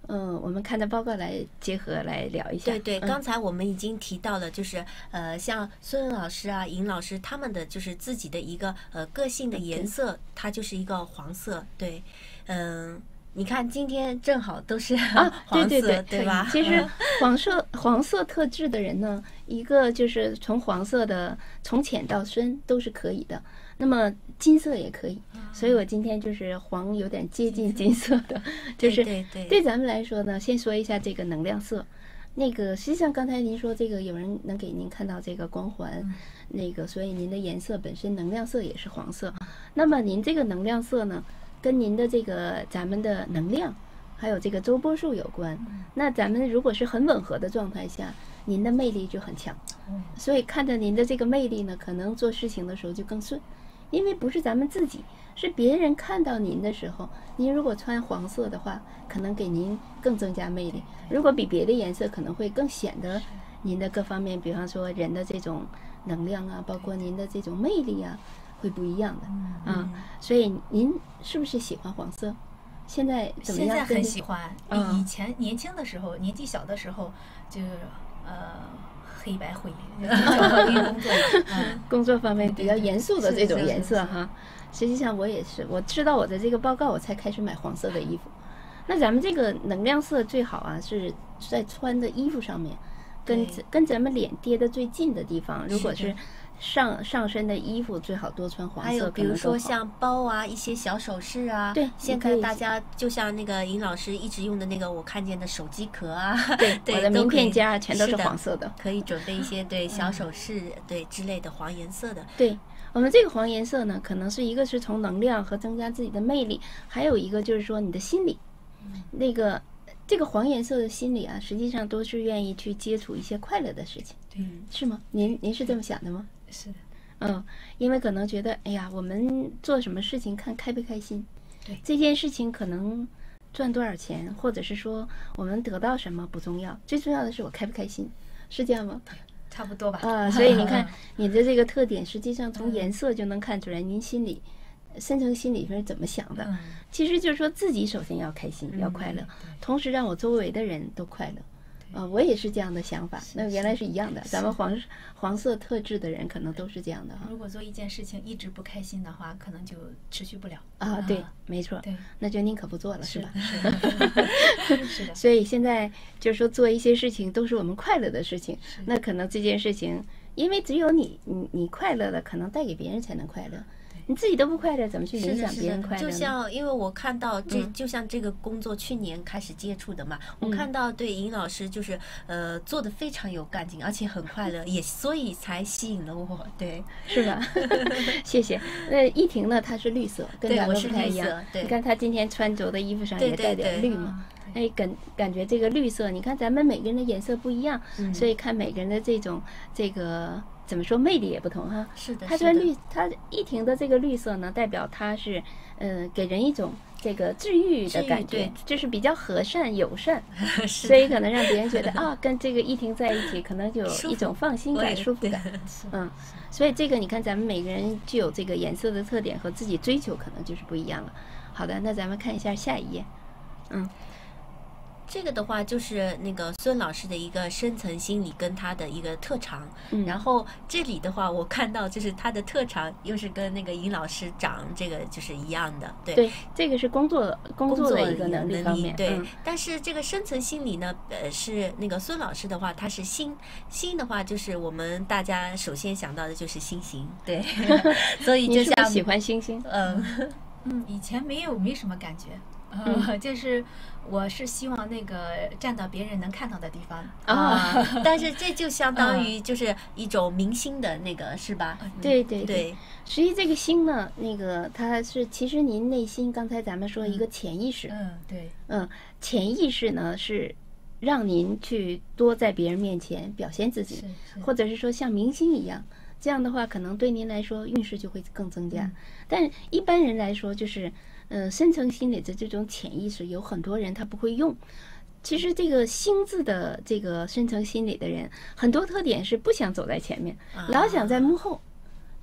嗯，我们看着报告来结合来聊一下。 对对， 嗯刚才我们已经提到了，就是呃，像孙老师啊、尹老师他们的就是自己的一个呃个性的颜色，它就是一个黄色。对，嗯。你看，今天正好都是啊， 黄色， 对对对吧？ 其实黄色黄色特质的人呢，一个就是从黄色的从浅到深都是可以的，那么金色也可以。所以我今天就是黄有点接近金色的，就是对对对咱们来说呢，先说一下这个能量色。那个实际上刚才您说这个有人能给您看到这个光环，那个所以您的颜色本身能量色也是黄色。那么您这个能量色呢？跟您的这个咱们的能量，还有这个周波数有关。那咱们如果是很吻合的状态下，您的魅力就很强。所以看着您的这个魅力呢，可能做事情的时候就更顺，因为不是咱们自己，是别人看到您的时候，您如果穿黄色的话，可能给您更增加魅力；如果比别的颜色，可能会更显得您的各方面，比方说人的这种能量啊，包括您的这种魅力啊。会不一样的，嗯、啊，所以您是不是喜欢黄色？现在怎么样？ 现在很喜欢。 嗯、 以前年轻的时候，年纪小的时候，就呃黑白灰，工作，嗯， 工作方面比较严肃的这种颜色哈。实际上我也是，我知道我的这个报告，我才开始买黄色的衣服。那咱们这个能量色最好啊，是在穿的衣服上面，跟跟咱们脸贴的最近的地方，如果是。上上身的衣服最好多穿黄色， 还有比如说像包啊，一些小首饰啊。 对， 现在大家就像那个尹老师一直用的那个我看见的手机壳啊， 对， 对我的名片夹全都是黄色的， 可以准备一些对小首饰对之类的黄颜色的。 对，我们这个黄颜色呢，可能是一个是从能量和增加自己的魅力，还有一个就是说你的心理，那个这个黄颜色的心理啊，实际上都是愿意去接触一些快乐的事情， 对， 是吗？您您是这么想的吗？ 是的， 嗯，因为可能觉得，哎呀，我们做什么事情看开不开心， 对， 这件事情可能赚多少钱，或者是说我们得到什么不重要，最重要的是我开不开心，是这样吗？ 差不多吧。 啊，所以你看你的这个特点，实际上从颜色就能看出来您心里深层心里边是怎么想的。 嗯、 其实就是说自己首先要开心， 嗯、 要快乐，同时让我周围的人都快乐。啊、呃，我也是这样的想法。那原来是一样的，咱们黄黄色特质的人可能都是这样的哈。 如果做一件事情一直不开心的话，可能就持续不了啊。对，没错。 对， 那就宁可不做了，是吧？ 是的。是的。 所以现在就是说做一些事情都是我们快乐的事情，那可能这件事情，因为只有你你你快乐了，可能带给别人才能快乐。你自己都不快乐，怎么去影响别人快乐呢？ 就像因为我看到这，就像这个工作去年开始接触的嘛，嗯、我看到对尹老师就是呃做的非常有干劲，而且很快乐，也所以才吸引了我，对， 是吧？谢谢。那依婷呢？她是绿色，跟咱们不太一样。 对， 你看她今天穿着的衣服上也带点绿嘛。哎，感感觉这个绿色，你看咱们每个人的颜色不一样，嗯、所以看每个人的这种这个。怎么说魅力也不同哈， 是的。 它穿绿，它依婷的这个绿色呢，代表它是，嗯、呃，给人一种这个治愈的感觉，就是比较和善友善，所以可能让别人觉得啊，跟这个依婷在一起，可能就有一种放心感、舒服感。嗯，所以这个你看，咱们每个人具有这个颜色的特点和自己追求，可能就是不一样了。好的，那咱们看一下下一页，嗯。 这个的话就是那个孙老师的一个深层心理跟他的一个特长， 嗯、 然后这里的话我看到就是他的特长又是跟那个尹老师长这个就是一样的，对， 对，这个是工作工作的一个能力方面， 对、 嗯。 但是这个深层心理呢，呃，是那个孙老师的话，他是心心的话，就是我们大家首先想到的就是星星，对，所以就像你是不是喜欢星星， 嗯嗯，以前没有没什么感觉。呃，就是我是希望那个站到别人能看到的地方啊，但是这就相当于就是一种明星的那个，是吧？ 对对对。 实际这个心呢，那个它是其实您内心刚才咱们说一个潜意识， 嗯，对， 嗯，潜意识呢是让您去多在别人面前表现自己，或者是说像明星一样，这样的话可能对您来说运势就会更增加。但一般人来说就是。呃，深层心理的这种潜意识，有很多人他不会用。其实这个心字的这个深层心理的人，很多特点是不想走在前面，啊、老想在幕后。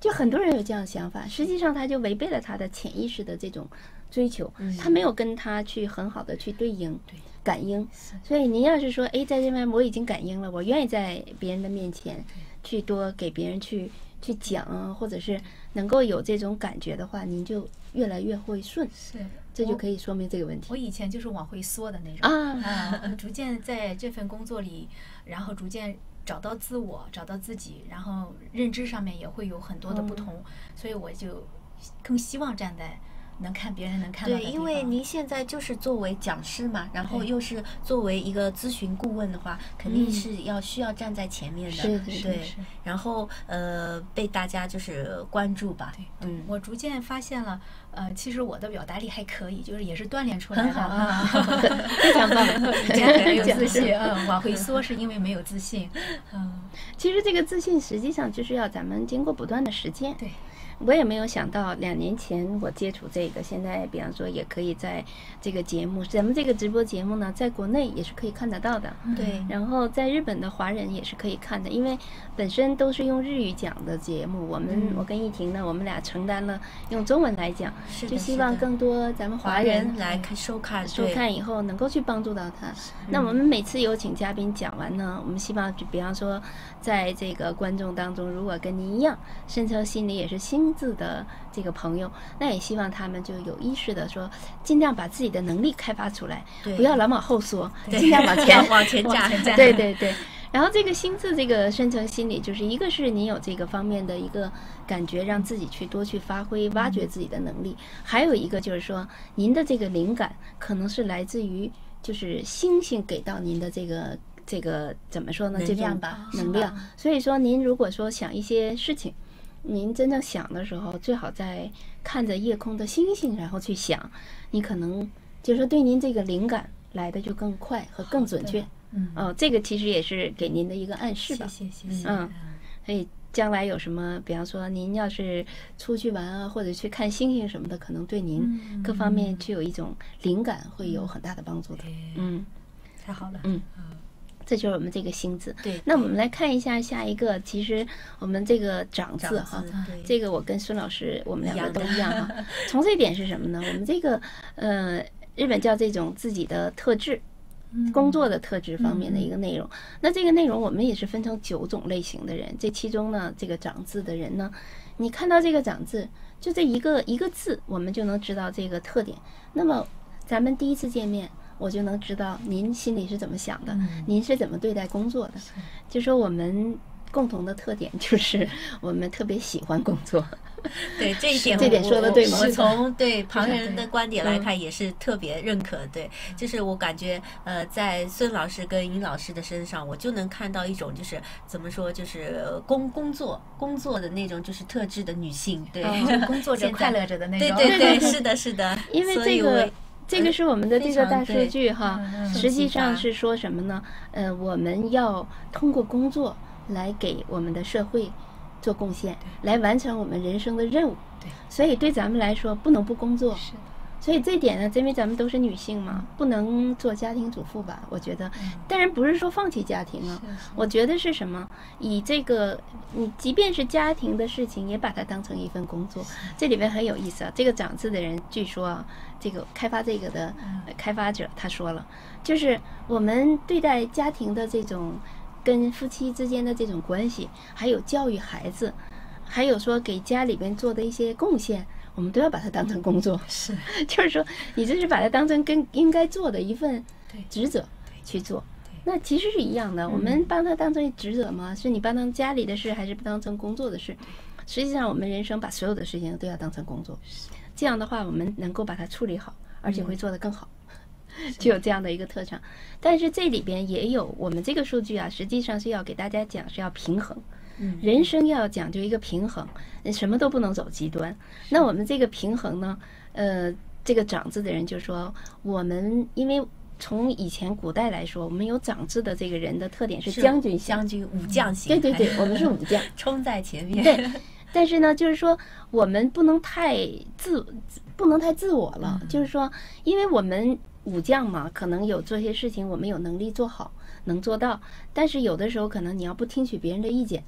就很多人有这样的想法，实际上他就违背了他的潜意识的这种追求， 嗯他没有跟他去很好的去对应、 对感应。所以您要是说，哎，在这边我已经感应了，我愿意在别人的面前去多给别人去去讲啊，或者是能够有这种感觉的话，您就越来越会顺， 是， 这就可以说明这个问题。 我以前就是往回缩的那种啊啊，逐渐在这份工作里，然后逐渐找到自我，找到自己，然后认知上面也会有很多的不同， 嗯、 所以我就更希望站在能看别人能看到的地对， 方。 因为您现在就是作为讲师嘛，然后又是作为一个咨询顾问的话，肯定是要需要站在前面的， 是是对是， 然后呃被大家就是关注吧。 对， 嗯， 我逐渐发现了，呃，其实我的表达力还可以，就是也是锻炼出来的很好啊， 非常棒， 以前很有自信，嗯，往回缩是因为没有自信，嗯， 其实这个自信实际上就是要咱们经过不断的实践。 对。 我也没有想到，两年前我接触这个，现在比方说也可以在这个节目，咱们这个直播节目呢，在国内也是可以看得到的。 对。 然后在日本的华人也是可以看的，因为本身都是用日语讲的节目，我们、 嗯、 我跟依婷呢，我们俩承担了用中文来讲，就希望更多咱们华人来看收看收看以后能够去帮助到他。那我们每次有请嘉宾讲完呢，我们希望就比方说，在这个观众当中，如果跟您一样，深层心理也是心字的这个朋友，那也希望他们就有意识的说，尽量把自己的能力开发出来，不要老往后缩，尽量往前往前站。 对对对。然后这个心字这个深层心理，就是一个是你有这个方面的一个感觉，让自己去多去发挥、挖掘自己的能力；还有一个就是说，您的这个灵感可能是来自于就是星星给到您的这个这个怎么说呢？ 能量吧， 能量。所以说，您如果说想一些事情，您真正想的时候，最好在看着夜空的星星，然后去想，你可能就是说对您这个灵感来的就更快和更准确。 嗯， 哦，这个其实也是给您的一个暗示吧。 谢谢谢谢。 嗯，所以将来有什么，比方说您要是出去玩啊，或者去看星星什么的，可能对您各方面具有一种灵感，会有很大的帮助的。嗯， 太好了。 嗯。这就是我们这个星字。 对， 那我们来看一下下一个。其实我们这个长字哈，这个我跟孙老师我们两个都一样哈。从这一点是什么呢？我们这个呃，日本叫这种自己的特质，工作的特质方面的一个内容。那这个内容我们也是分成九种类型的人。这其中呢，这个长字的人呢，你看到这个长字，就这一个一个字，我们就能知道这个特点。那么咱们第一次见面，我就能知道您心里是怎么想的， 嗯、 您是怎么对待工作的。就说我们共同的特点就是我们特别喜欢工作。 对这一点， 这点说的对吗？ 我从对旁人的观点来看，也是特别认可。对，就是我感觉呃，在孙老师跟尹老师的身上，我就能看到一种就是怎么说，就是工工作工作的那种就是特质的女性。对， 哦、工作者快乐着的那种。 对对对，是的，是的。 因为这个。这个是我们的这个大数据哈，实际上是说什么呢？呃，我们要通过工作来给我们的社会做贡献，来完成我们人生的任务。 对， 所以对咱们来说，不能不工作。 是的。 所以这点呢，因为咱们都是女性嘛，不能做家庭主妇吧？我觉得，当然不是说放弃家庭啊。我觉得是什么？以这个，你即便是家庭的事情，也把它当成一份工作。这里边很有意思啊。这个长字的人，据说啊，这个开发这个的开发者他说了，就是我们对待家庭的这种跟夫妻之间的这种关系，还有教育孩子，还有说给家里边做的一些贡献。我们都要把它当成工作， 是， 就是说，你这是把它当成跟应该做的一份职责去做。那其实是一样的，我们帮他当成职责吗？是你帮当家里的事，还是当成工作的事？实际上，我们人生把所有的事情都要当成工作，这样的话，我们能够把它处理好，而且会做得更好，就有这样的一个特长。但是这里边也有我们这个数据啊，实际上是要给大家讲是要平衡。人生要讲究一个平衡，什么都不能走极端。那我们这个平衡呢？呃，这个长字的人就说，我们因为从以前古代来说，我们有长字的这个人的特点是将军型， 将军武将型。 对对对，我们是武将， 冲在前面。 对，但是呢，就是说我们不能太自，不能太自我了。嗯、就是说，因为我们武将嘛，可能有做些事情，我们有能力做好，能做到，但是有的时候可能你要不听取别人的意见。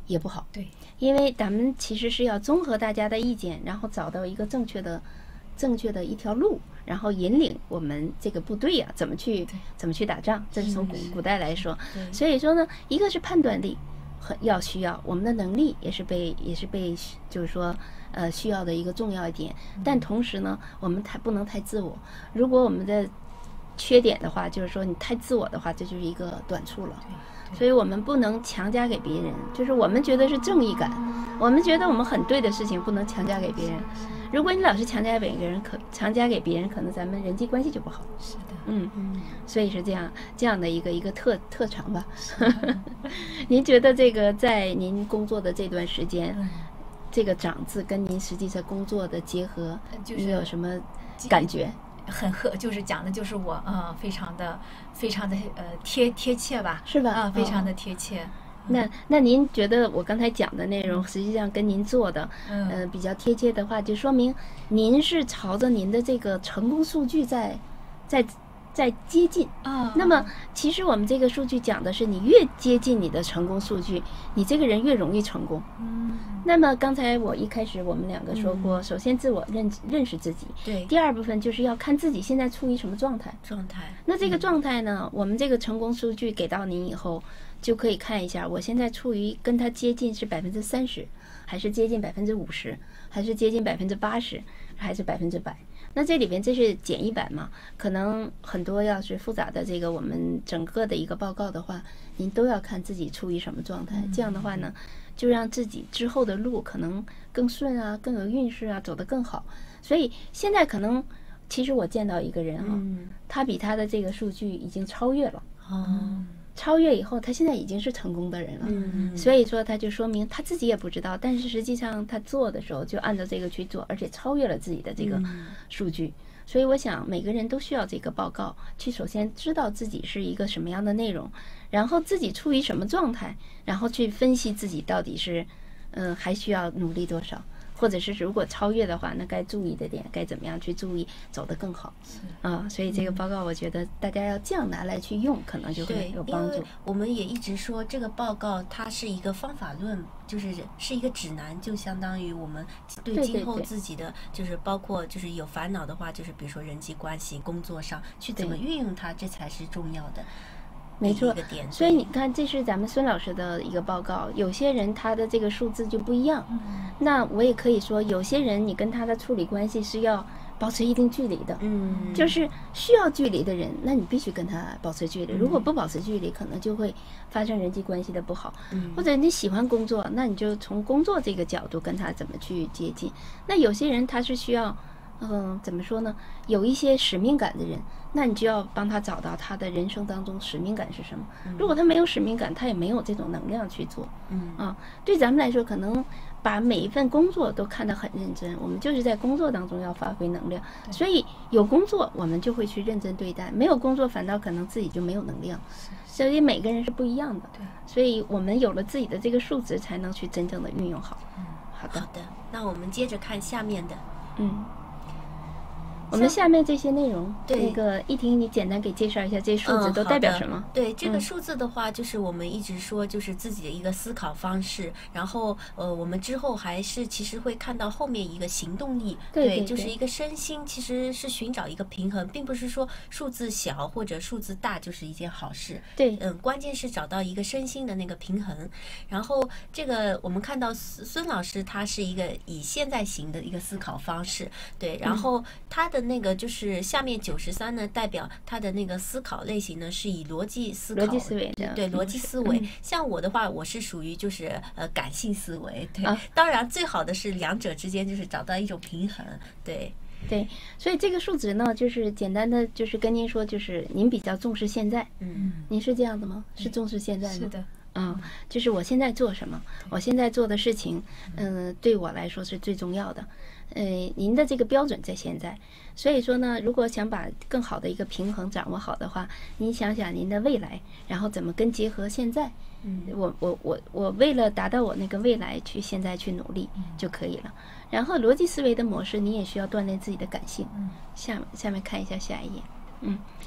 也不好。 对， 因为咱们其实是要综合大家的意见，然后找到一个正确的、正确的一条路，然后引领我们这个部队呀、啊、怎么去怎么去打仗。这是从古古代来说，所以说呢，一个是判断力很要需要，我们的能力也是被也是被就是说呃需要的一个重要一点。但同时呢，我们太不能太自我。如果我们的缺点的话，就是说你太自我的话，这就是一个短处了。所以我们不能强加给别人，就是我们觉得是正义感，我们觉得我们很对的事情不能强加给别人。如果你老是强加给别人，可强加给别人，可能咱们人际关系就不好。 是的， 嗯嗯，所以是这样这样的一个一个特特长吧。您觉得这个在您工作的这段时间，嗯、这个长字跟您实际上工作的结合， 就是你有什么感觉？ 很合，就是讲的就是我呃，非常的非常的呃贴贴切吧， 是吧？ 啊、呃，非常的贴切。 哦嗯、那那您觉得我刚才讲的内容，实际上跟您做的，嗯、呃，比较贴切的话，就说明您是朝着您的这个成功数据在在在接近啊。 那么其实我们这个数据讲的是，你越接近你的成功数据，你这个人越容易成功。 嗯。 那么刚才我一开始我们两个说过，嗯、首先自我认认识自己， 对。 第二部分就是要看自己现在处于什么状态。 状态。 那这个状态呢，嗯、我们这个成功数据给到您以后，就可以看一下，我现在处于跟它接近是百分之三十，还是接近百分之五十，还是接近百分之八十，还是百分之百？那这里边这是简易版嘛？可能很多要是复杂的这个我们整个的一个报告的话，您都要看自己处于什么状态。这样的话呢，就让自己之后的路可能更顺啊，更有运势啊，走得更好。所以现在可能，其实我见到一个人啊， 嗯、 他比他的这个数据已经超越了。 哦。 超越以后，他现在已经是成功的人了。 嗯， 所以说他就说明他自己也不知道，但是实际上他做的时候就按照这个去做，而且超越了自己的这个数据。嗯、所以我想每个人都需要这个报告，去首先知道自己是一个什么样的内容，然后自己处于什么状态，然后去分析自己到底是，嗯、呃，还需要努力多少。或者是如果超越的话，那该注意的点该怎么样去注意，走得更好啊。所以这个报告我觉得大家要这样拿来去用，可能就会有帮助。 我们也一直说这个报告它是一个方法论，就是是一个指南，就相当于我们对今后自己的就是包括就是有烦恼的话，就是比如说人际关系、工作上去怎么运用它，这才是重要的。 没错，所以你看，这是咱们孙老师的一个报告。有些人他的这个数字就不一样， 嗯、 那我也可以说，有些人你跟他的处理关系是要保持一定距离的， 嗯， 就是需要距离的人，那你必须跟他保持距离。如果不保持距离，可能就会发生人际关系的不好。 嗯， 或者你喜欢工作，那你就从工作这个角度跟他怎么去接近。那有些人他是需要。嗯，怎么说呢？有一些使命感的人，那你就要帮他找到他的人生当中使命感是什么。如果他没有使命感，他也没有这种能量去做。 嗯啊，对咱们来说，可能把每一份工作都看得很认真，我们就是在工作当中要发挥能量。所以有工作，我们就会去认真对待；没有工作，反倒可能自己就没有能量。所以每个人是不一样的。 对， 所以我们有了自己的这个数值，才能去真正的运用好。 嗯， 好的。 好的，那我们接着看下面的。 嗯。我们下面这些内容， 对那个一婷，你简单给介绍一下这些数字都代表什么？ 嗯、对这个数字的话，就是我们一直说，就是自己的一个思考方式。然后，呃，我们之后还是其实会看到后面一个行动力， 对, 对, 对， 就是一个身心，其实是寻找一个平衡，并不是说数字小或者数字大就是一件好事。 对， 嗯，关键是找到一个身心的那个平衡。然后，这个我们看到孙老师他是一个以现在型的一个思考方式，对，然后他的那个就是下面九十三呢，代表他的那个思考类型呢，是以逻辑思考， 逻辑思维的， 对，逻辑思维。 嗯、 像我的话，我是属于就是呃感性思维，对。 啊、 当然，最好的是两者之间就是找到一种平衡，对。 对，所以这个数值呢，就是简单的，就是跟您说，就是您比较重视现在， 嗯， 您是这样的吗？是重视现在吗？ 是的。 嗯，就是我现在做什么，我现在做的事情，嗯、呃，对我来说是最重要的。呃，您的这个标准在现在，所以说呢，如果想把更好的一个平衡掌握好的话，您想想您的未来，然后怎么跟结合现在。 嗯， 我我我我为了达到我那个未来去现在去努力就可以了。然后逻辑思维的模式，你也需要锻炼自己的感性。 嗯， 下下面看一下下一页，嗯。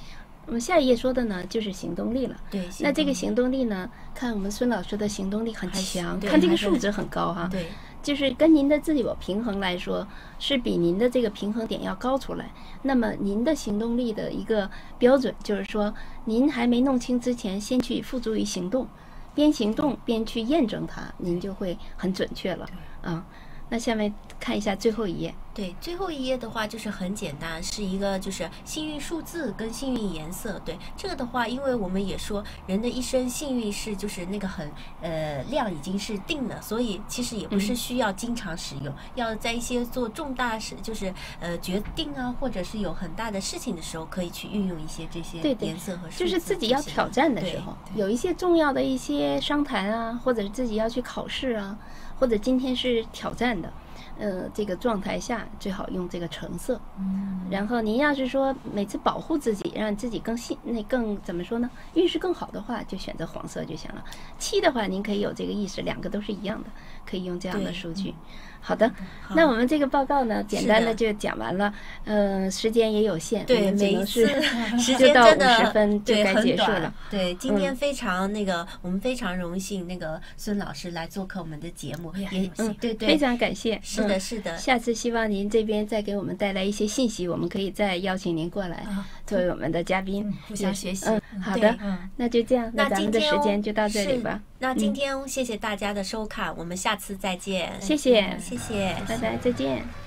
我们下一页说的呢，就是行动力了。 对， 那这个行动力呢，看我们孙老师的行动力很强， 对看这个数值很高哈。 对， 就是跟您的自我平衡来说，是比您的这个平衡点要高出来。那么您的行动力的一个标准，就是说您还没弄清之前，先去付诸于行动，边行动边去验证它，您就会很准确了啊。那下面看一下最后一页。 对，最后一页的话就是很简单，是一个就是幸运数字跟幸运颜色。对，这个的话，因为我们也说人的一生幸运是就是那个很呃量已经是定了，所以其实也不是需要经常使用，嗯、要在一些做重大事就是呃决定啊，或者是有很大的事情的时候，可以去运用一些这些颜色和数字。 就是自己要挑战的时候，有一些重要的一些商谈啊，或者是自己要去考试啊，或者今天是挑战的。呃，这个状态下最好用这个橙色。嗯，然后您要是说每次保护自己，让自己更信那更怎么说呢？运势更好的话，就选择黄色就行了。七的话，您可以有这个意识，两个都是一样的，可以用这样的数据。好的，好，那我们这个报告呢，简单的就讲完了。嗯、呃，时间也有限， 对， 每一次时间真的五十分就该结束了。 对，今天非常那个，嗯、我们非常荣幸那个孙老师来做客我们的节目，也嗯， 对对， 非常感谢。 是的，是的。 下次希望您这边再给我们带来一些信息，我们可以再邀请您过来作为我们的嘉宾， 互相学习。 嗯，好的，那就这样，那咱们的时间就到这里吧。 那今天谢谢大家的收看，我们下次再见。 谢谢， 谢谢， 拜拜，再见。